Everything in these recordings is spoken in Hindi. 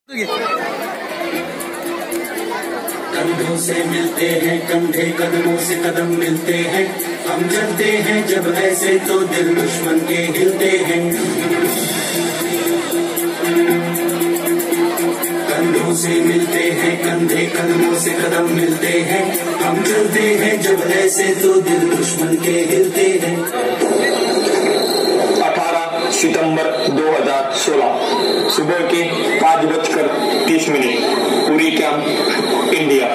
कंधों से मिलते हैं कंधे, कदमों से कदम मिलते हैं, हम चलते हैं जब ऐसे तो दिल दुश्मन के हिलते हैं। कंधों से मिलते हैं कंधे, कदमों से कदम मिलते हैं, हम चलते हैं जब ऐसे तो दिल दुश्मन के हिलते हैं। 18 सितंबर 2016 सुबह के 5:30 पूरी कैंप इंडिया।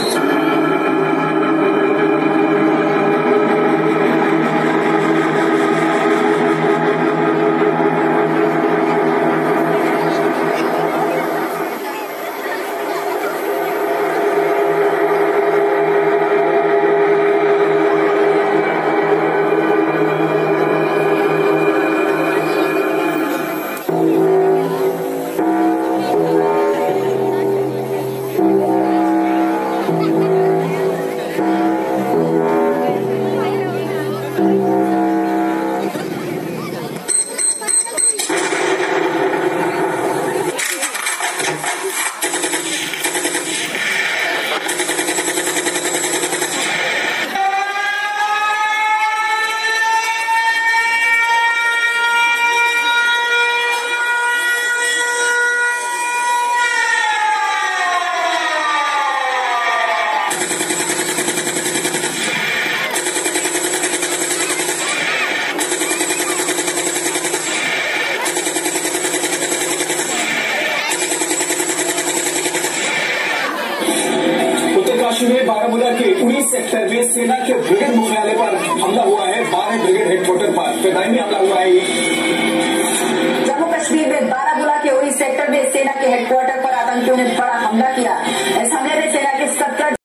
में बारामूला के 19 सेक्टर में सेना के ब्रिगेड मुख्यालय पर हमला हुआ है। 12 ब्रिगेड हेडक्वार्टर पर फिदाई में हमला हुआ है। जम्मू कश्मीर में बारामूला के 19 सेक्टर में सेना के हेडक्वार्टर पर आतंकियों ने बड़ा हमला किया। इस हमले में सेना के 70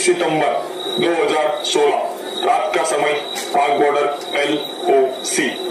सितंबर 2016 रात का समय, पाक बॉर्डर LOC।